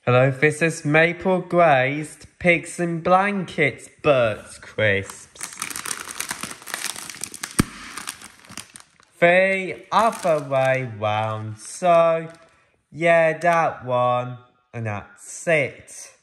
Hello, this is Maple Glazed Pigs in Blankets Birds Crisps. The other way round, so yeah, that one, and that's it.